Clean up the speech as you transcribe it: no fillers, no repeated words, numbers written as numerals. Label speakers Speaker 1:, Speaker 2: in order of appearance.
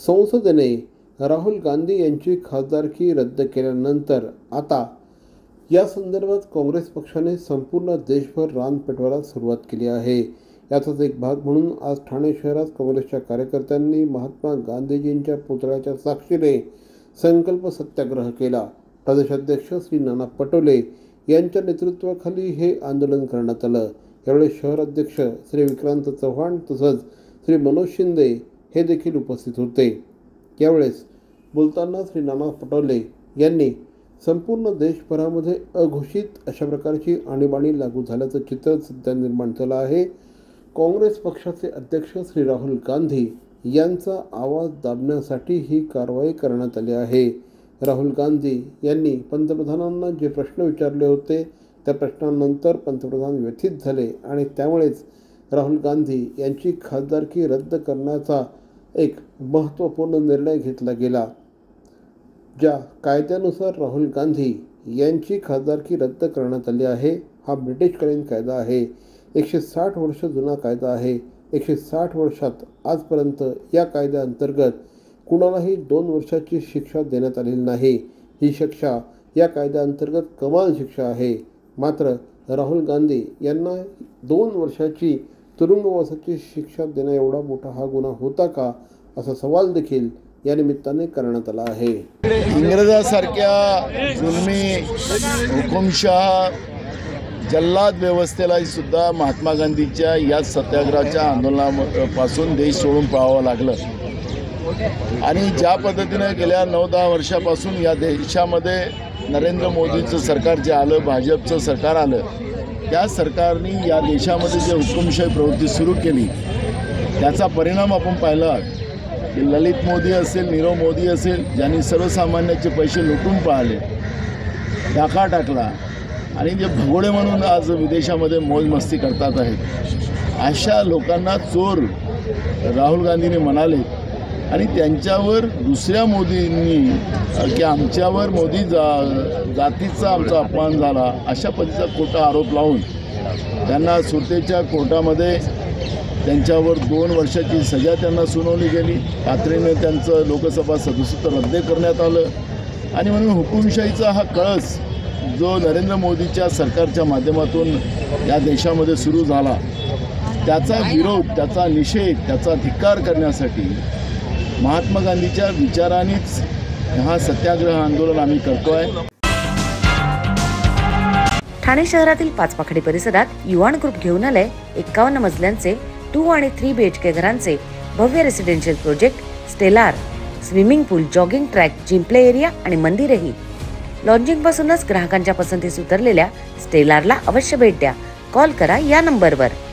Speaker 1: संसदेने राहुल गांधी यांची खासदारकी रद्द केल्यानंतर आता या संदर्भात काँग्रेस पक्षाने संपूर्ण देशभर रान पेटवायला सुरुवात केली आहे। याचाच एक भाग म्हणून आज ठाणे शहरात काँग्रेसच्या कार्यकर्त्यांनी महात्मा गांधीजींच्या पुतळ्याच्या साक्षीने संकल्प सत्याग्रह केला। प्रदेशाध्यक्ष श्री नाना पटोले यांच्या नेतृत्वाखाली हे आंदोलन करण्यात आलं। यावेळी शहर अध्यक्ष श्री विक्रांत चव्हाण तसंच श्री मनोज शिंदे हे देखील उपस्थित होते। यावेळेस बोलताना श्री नाना पटोले यांनी संपूर्ण देशभरामध्ये अघोषित अशा प्रकारची आणीबाणी लागू झाल्याचं चित्र सध्या निर्माण झालं आहे। काँग्रेस पक्षाचे अध्यक्ष श्री राहुल गांधी यांचा आवाज दाबण्यासाठी ही कारवाई करण्यात आली आहे। राहुल गांधी यांनी पंतप्रधानांना जे प्रश्न विचारले होते त्या प्रश्नांनंतर पंतप्रधान व्यथित झाले आणि त्यामुळेच राहुल गांधी यांची खासदारकी रद्द करण्याचा एक महत्त्वपूर्ण निर्णय घेतला गेला। ज्या कायद्यानुसार राहुल गांधी यांची खासदारकी रद्द करण्यात आली आहे हा ब्रिटिशकालीन कायदा आहे। 160 वर्ष जुना कायदा आहे। 160 वर्षात आजपर्यंत या कायद्याअंतर्गत कुणालाही 2 वर्षाची शिक्षा देण्यात आलेली नाही। ही शिक्षा या कायद्याअंतर्गत कमाल शिक्षा आहे। मात्र राहुल गांधी यांना 2 वर्षाची तुरुंगवासाची शिक्षा देणं एवढा मोठा हा गुन्हा होता का असा सवाल देखील या निमित्ताने करण्यात आला आहे।
Speaker 2: इंग्रजासारख्या जुलमी हुकुमशाह जल्लाद व्यवस्थेला सुद्धा महात्मा गांधीच्या या सत्याग्रहाच्या आंदोलनापासून देश सोडून पळावं लागलं आणि ज्या पद्धतीने गेल्या 9-10 वर्षापासून या देशामध्ये नरेंद्र मोदीचं सरकार जे आलं, भाजपचं सरकार आलं, त्या सरकारने या देशामध्ये जे हुकुमशाही प्रवृत्ती सुरू केली त्याचा परिणाम आपण पाहिला की ललित मोदी असेल, नीरव मोदी असेल, ज्यांनी सर्वसामान्याचे पैसे लुटून पाळले, डाका टाकला आणि जे भगोडे म्हणून आज विदेशामध्ये मौजमस्ती करतात आहेत, अशा लोकांना चोर राहुल गांधीने म्हणाले आणि त्यांच्यावर दुसऱ्या मोदींनी की आमच्यावर मोदी जातीचा आमचा अपमान झाला अशा पद्धतीचा खोटा आरोप लावून त्यांना सुरतेच्या कोर्टामध्ये त्यांच्यावर 2 वर्षाची सजा त्यांना सुनावली गेली। तातडीने त्यांचं लोकसभा सदस्यत्व रद्द करण्यात आलं आणि म्हणून हुकुमशाहीचा हा कळस जो नरेंद्र मोदीच्या सरकारच्या माध्यमातून या देशामध्ये सुरू झाला त्याचा विरोध, त्याचा निषेध, त्याचा धिक्कार करण्यासाठी महात्मा गांधीच्या विचारानेच हा सत्याग्रह आंदोलन आम्ही करतोय।
Speaker 3: ठाणे शहरातील पाचपाखडी परिसरात युवान ग्रुप घेऊन आले 51 मजल्यांचे 2 आणि 3 BHK घरांचे भव्य residential project Stellar, swimming pool, jogging track, gym play area आणि मंदिरेही। लॉन्चिंग पासूनच ग्राहकांच्या पसंतीस उतरलेल्या स्टेलारला अवश्य भेट द्या। कॉल करा या नंबरवर।